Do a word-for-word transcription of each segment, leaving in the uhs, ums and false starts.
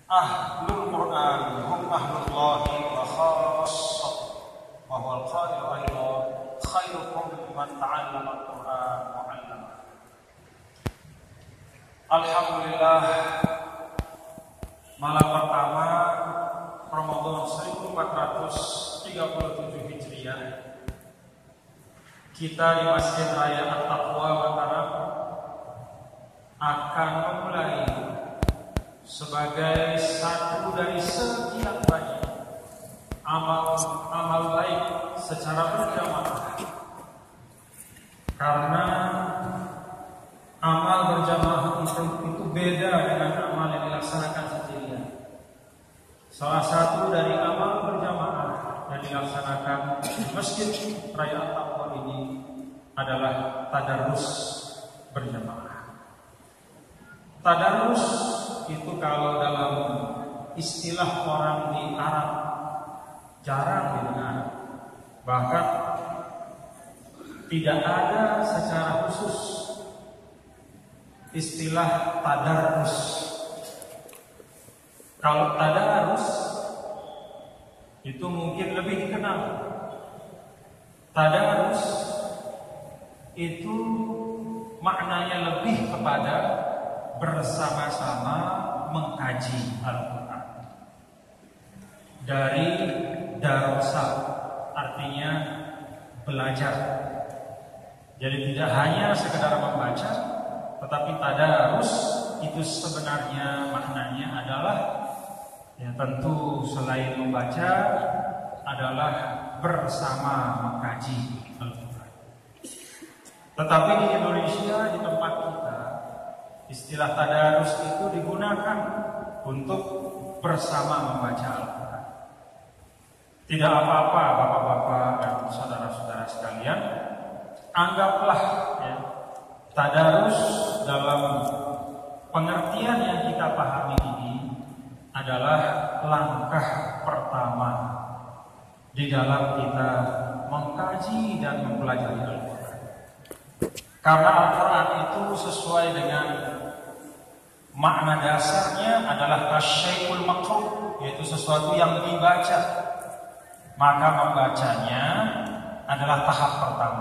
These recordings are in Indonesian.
Ahlul Quran hum ahlullahi wa khassah wa huwal qailu aidan khairukum man ta'allama al-Quran wa 'allama. Alhamdulillah, malam pertama Ramadan seribu empat ratus tiga puluh tujuh Hijriah, kita di Masjid Raya At-Taqwa Mataram akan memulai sebagai satu dari sekian banyak amal-amal baik secara berjamaah. Karena amal berjamaah itu, itu beda dengan amal yang dilaksanakan sendirian. Salah satu dari amal berjamaah yang dilaksanakan di Masjid Raya At-Taqwa ini adalah tadarus berjamaah. Tadarus itu kalau dalam istilah orang di Arab jarang didengar, bahkan tidak ada secara khusus istilah tadarus. Kalau tadarus itu mungkin lebih dikenal. Tadarus itu maknanya lebih kepada bersama-sama mengkaji Al-Quran. Dari darosa artinya belajar. Jadi tidak hanya sekedar membaca, tetapi tadarus itu sebenarnya maknanya adalah, ya tentu selain membaca, adalah bersama mengkaji Al-Quran. Tetapi di Indonesia, di tempat kita, istilah tadarus itu digunakan untuk bersama membaca Al-Quran. Tidak apa-apa bapak-bapak dan saudara-saudara sekalian, anggaplah ya, tadarus dalam pengertian yang kita pahami ini adalah langkah pertama di dalam kita mengkaji dan mempelajari Al-Quran. Karena Al-Quran itu sesuai dengan makna dasarnya adalah tasyai'ul maqru', yaitu sesuatu yang dibaca. Maka membacanya adalah tahap pertama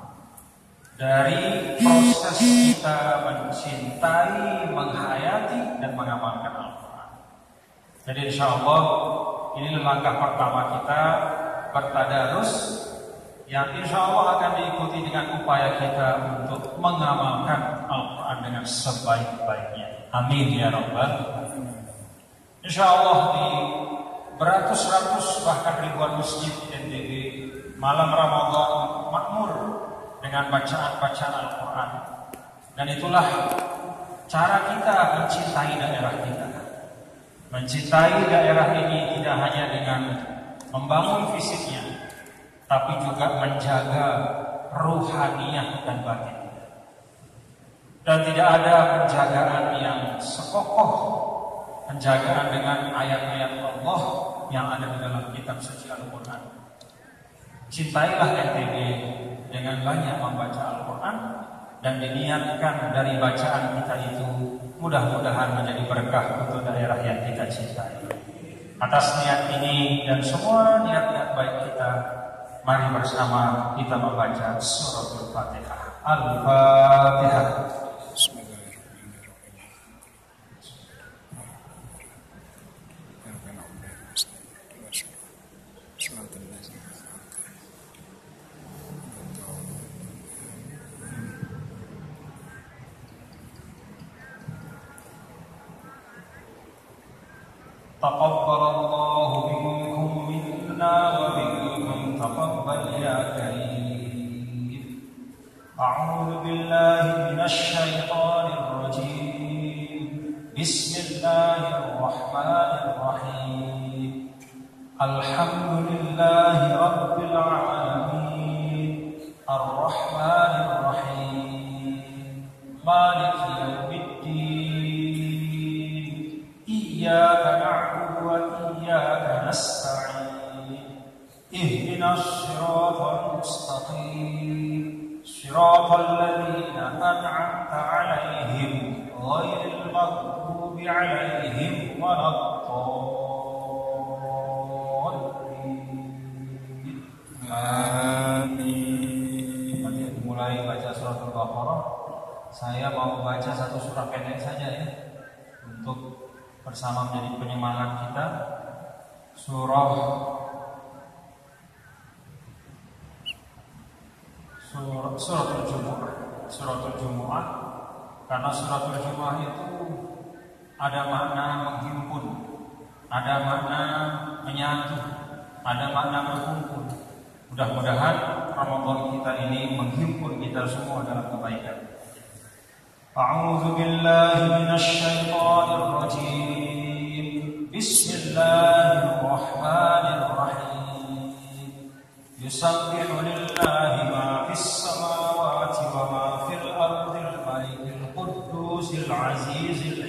dari proses kita mencintai, menghayati, dan mengamalkan Al-Quran. Jadi insya Allah ini langkah pertama kita bertadarus, yang insya Allah akan diikuti dengan upaya kita untuk mengamalkan Al-Quran dengan sebaik-baiknya. Amin ya Rabbal alamin. Insya Allah di beratus-ratus bahkan ribuan masjid di N T B malam Ramadan makmur dengan bacaan-bacaan Al-Quran. Dan itulah cara kita mencintai daerah kita. Mencintai daerah ini tidak hanya dengan membangun fisiknya, tapi juga menjaga ruhaniyah dan batin. Dan tidak ada penjagaan yang sekokoh penjagaan dengan ayat-ayat Allah yang ada di dalam kitab suci Al-Quran. Cintailah N T B dengan banyak membaca Al-Quran, dan diniatkan dari bacaan kita itu mudah-mudahan menjadi berkah untuk daerah yang kita cintai. Atas niat ini dan semua niat-niat baik kita, mari bersama kita membaca suratul Fatihah. Al-Fatihah. Taqabbalallahu minkum minna wa minkum taqabbal ya karim. A'udzu billahi minasy syaithanir rajim. Bismillahirrahmanirrahim. Alhamdulillahi rabbil alamin. Ar-Rahmanir Rahim. Maliki yaumiddin. Iyyaka na'budu wa iyyaka nasta'in. Ihdinas siratal mustaqim. Siratal ladzina an'amta 'alaihim ghairil maghdubi عليهم ولا الضالين. Amin. Mari mulai baca surat Al-Baqarah. Saya mau baca satu surah pendek saja ya, untuk bersama menjadi penyemangat kita. Surah Surah Suratul Jumu'ah. Suratul Jumu'ah, karena Suratul Jumu'ah itu ada makna menghimpun, ada makna menyatu, ada makna berkumpul. Mudah-mudahan Ramadan kita ini menghimpun kita semua dalam kebaikan. A'udzu billahi minasy syaithanir rajim. Bismillahirrahmanirrahim. Yusabbihu lillahi ma fis samawati wa ma fil ardil malikil quddusil azizil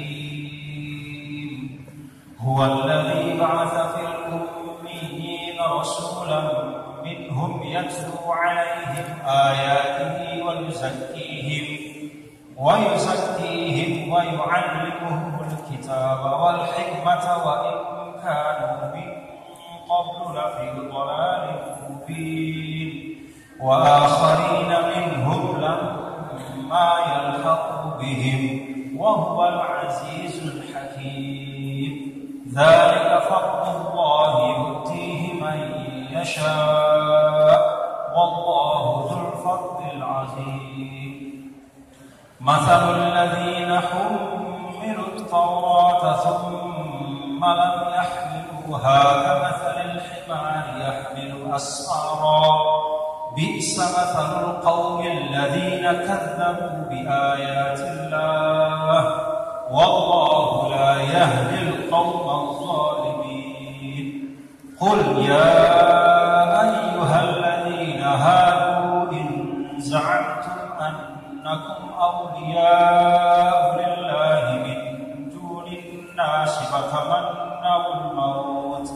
hakim. Huwallazi ba'atha fil ummiyina rasulan minhum yatlu 'alaihim ayatihi wa yuzakkihim ويزكيهم ويعلمهم الكتاب والحكمة وإن كانوا من قبل لفي ضلال مبين وآخرين منهم لما يلحقوا بهم وهو العزيز الحكيم ذلك فضل الله يؤتيه من يشاء والله ذو الفضل العظيم مثل الذين حملوا التوراة ثم لم يحملوها كمثل الحمار يحمل أسفارا بئس مثل القوم الذين كذبوا بآيات الله والله لا يهدي القوم الظالمين قل يا أيها الذين هادوا إن زعمتم أنكم أولياء لله من دون الناس فتمنوا الموت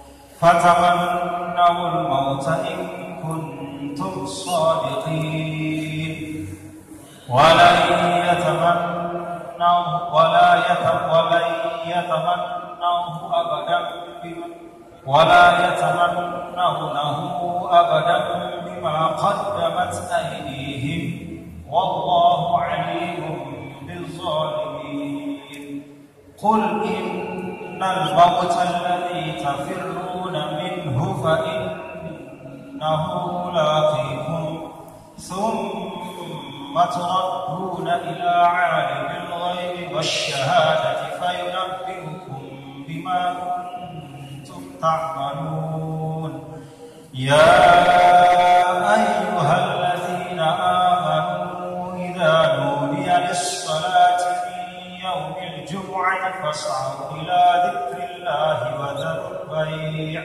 فتمنوا الموت إن كنتم صادقين ولن يتمنوا ولا يتمنوه أبدا ولا يتمنونه أبدا بما قدمت أيديهم والله عليم بالظالمين قل إن الموت الذي تفرون منه فإنه لاقيكم ثم تردون إلى عالم الغيب والشهادة فينبئكم بما كنتم تعملون يا أيها الذين آمنوا إذا نودي للصلاة من يوم الجمعة فاسعوا إلى ذكر الله وذروا البيع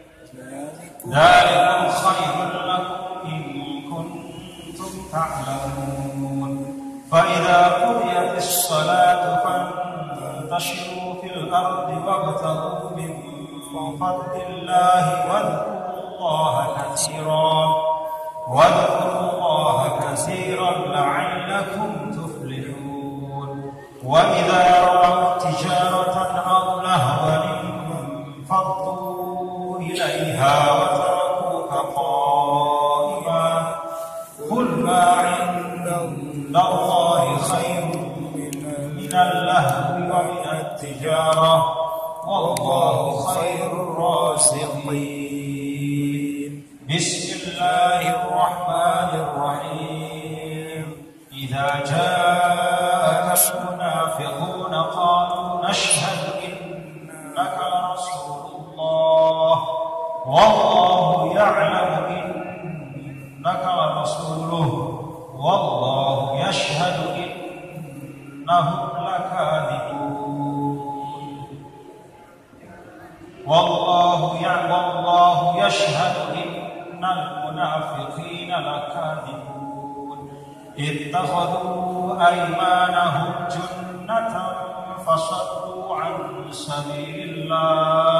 ذلكم خير لكم إن كنتم تعلمون فإذا قضيت الصلاة فانتشروا في الأرض وابتغوا من فضل الله واذكروا الله كثيرا واذكروا الله كثيرا لعلكم تفلحون وإذا رأوا تجارة أو لهوا انفضوا إليها وتركوك قائما قل ما عند الله خير من اللهو ومن التجارة والله خير الرازقين بسم الله الرحمن الرحيم إذا جاءك المنافقون قالوا نشهد إنك لرسول الله والله يعلم إنك لرسوله والله يشهد إنهم لكاذبون والله يعلم والله يشهد إن المنافقين لكاذبون اتخذوا أيمانهم جنة فصدوا عن سبيل الله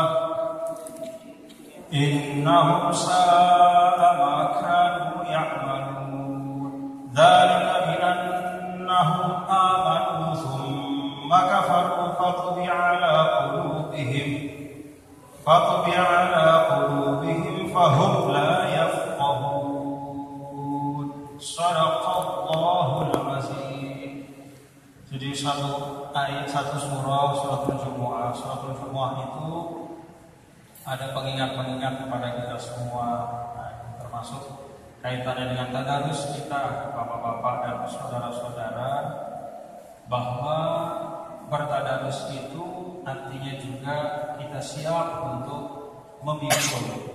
إنهم ساء ما كانوا يعملون ذلك بأنهم آمنوا ثم فكفروا فطبع على قلوبهم فطبع على قلوبهم فهم لا يفقهون. Shadaqallahul azim. Jadi satu ayat satu surah suratul Jumu'ah. Suratul Jumu'ah itu ada pengingat-pengingat kepada kita semua, nah, termasuk kaitannya dengan tadarus kita, bapak-bapak dan saudara-saudara, bahwa bertadarus itu artinya juga kita siap untuk memikul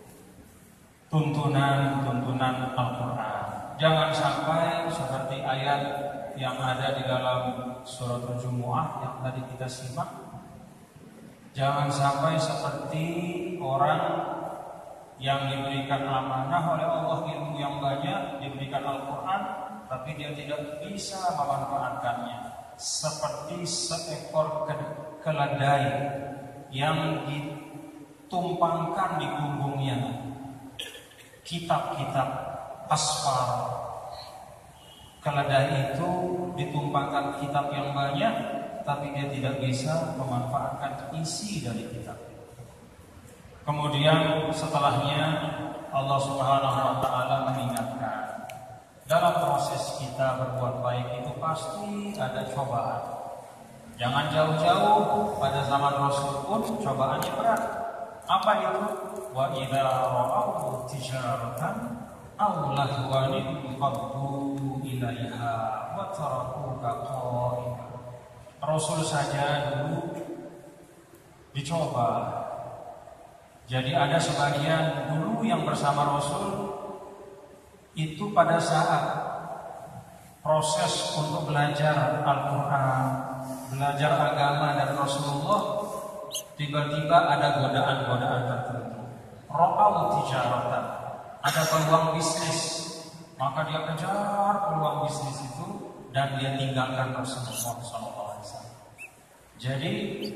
tuntunan-tuntunan Al-Quran. Jangan sampai seperti ayat yang ada di dalam suratul Jumu'ah yang tadi kita simak. Jangan sampai seperti orang yang diberikan amanah oleh Allah ilmu yang banyak, diberikan Al-Quran, tapi dia tidak bisa memanfaatkannya. Seperti seekor keledai yang ditumpangkan di punggungnya kitab-kitab asfar. Keledai itu ditumpangkan kitab yang banyak, tapi dia tidak bisa memanfaatkan isi dari kitab. Kemudian setelahnya Allah Subhanahu wa taala mengingatkan, dalam proses kita berbuat baik itu pasti ada cobaan. Jangan jauh-jauh, pada zaman Rasul pun cobaannya berat. Apa itu? Wa idza ra'aw tijaratan aw lahwan qaddu ilaiha wa tarakuka qa'ima. Rasul saja dulu dicoba. Jadi ada sebagian dulu yang bersama Rasul itu pada saat proses untuk belajar Al-Quran, belajar agama dan Rasulullah, tiba-tiba ada godaan-godaan tertentu. Ra'au tijaratan, ada peluang bisnis, maka dia kejar peluang bisnis itu dan dia tinggalkan Rasulullah shallallahu alaihi wasallam. Jadi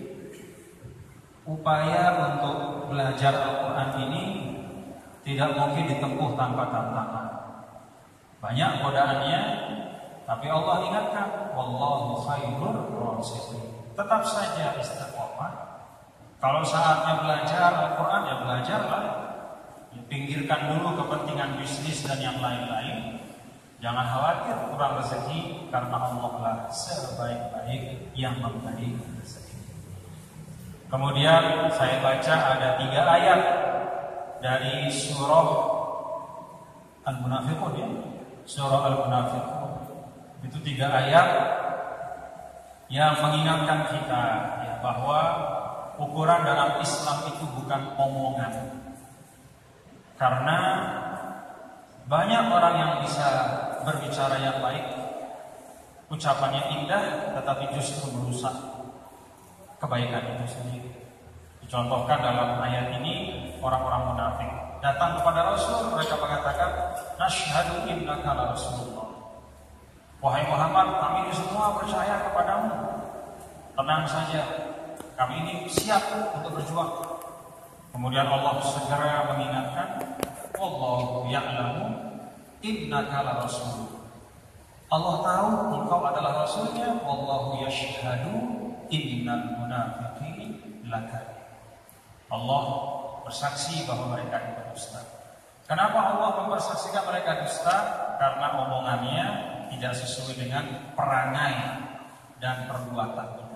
upaya untuk belajar Al-Quran ini tidak mungkin ditempuh tanpa tantangan. Banyak godaannya, tapi Allah ingatkan, wallahu khairur raziqin. Tetap saja istiqomah. Kalau saatnya belajar Al-Quran, ya belajarlah. Pinggirkan dulu kepentingan bisnis dan yang lain-lain. Jangan khawatir kurang rezeki, karena Allah lah sebaik-baik yang memberi rezeki. Kemudian saya baca ada tiga ayat dari surah Al-Munafiqun, ya. Surah Al-Munafiqun itu tiga ayat yang mengingatkan kita, ya, bahwa ukuran dalam Islam itu bukan omongan. Karena banyak orang yang bisa berbicara yang baik, ucapannya indah, tetapi justru merusak kebaikan itu sendiri. Dicontohkan dalam ayat ini orang-orang munafik datang kepada Rasul, mereka mengatakan, "Nasyhadu innaka la Rasulullah." Wahai Muhammad, kami ini semua percaya kepadamu. Tenang saja, kami ini siap untuk berjuang. Kemudian Allah segera mengingatkan, "Wallahu ya'lamu innaka la Rasul." Allah tahu engkau adalah Rasulnya. Wallahu yashhadu innal munafiqin lakadzib. Allah bersaksi bahwa mereka itu dusta. Kenapa Allah mempersaksikan mereka dusta? Karena omongannya tidak sesuai dengan perangai dan perbuatannya.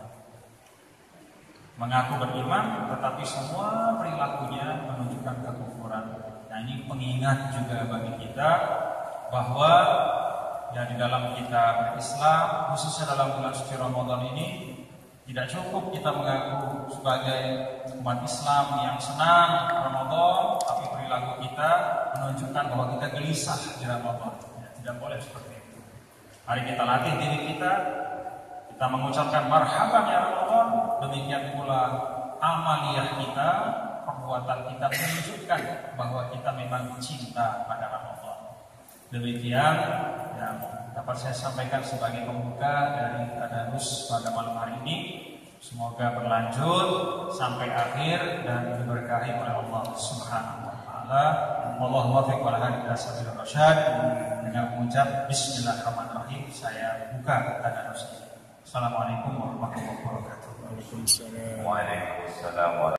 Mengaku beriman, tetapi semua perilakunya menunjukkan kekufuran. Nah, ini pengingat juga bagi kita bahwa ya, di dalam kita berislam, khususnya dalam bulan suci Ramadan ini, tidak cukup kita mengaku sebagai umat Islam yang senang Ramadan, tapi perilaku kita menunjukkan bahwa kita gelisah di Ramadan. Ya, tidak boleh seperti itu. Mari kita latih diri kita, kita mengucapkan marhaban ya Ramadan. Demikian pula amaliyah kita, perbuatan kita menunjukkan bahwa kita memang cinta pada Ramadan. Demikian yang dapat saya sampaikan sebagai pembuka dari tadarus pada malam hari ini. Semoga berlanjut sampai akhir dan diberkahi oleh Allah Subhanahu wa taala. Wallahu muwaffiq wal hadi ila sabilir rasyad. Dengan mengucap bismillahirrahmanirrahim, saya buka tadarus ini. Assalamualaikum warahmatullahi wabarakatuh. Waalaikumsalam. Waalaikumsalam.